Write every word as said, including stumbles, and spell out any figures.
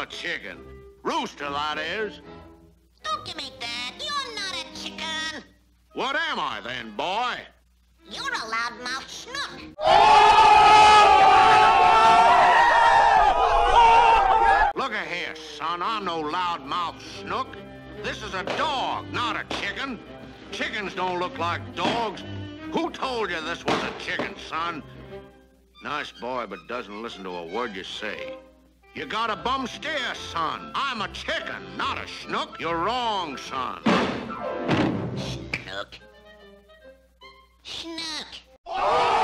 a chicken. Rooster, that is. Don't give me that. You're not a chicken. What am I then, boy? You're a loudmouth snook. Look a here, son. I'm no loudmouth snook. This is a dog, not a chicken. Chickens don't look like dogs. Who told you this was a chicken, son? Nice boy, but doesn't listen to a word you say. You got a bum steer, son. I'm a chicken, not a schnook. You're wrong, son. Schnook. Schnook.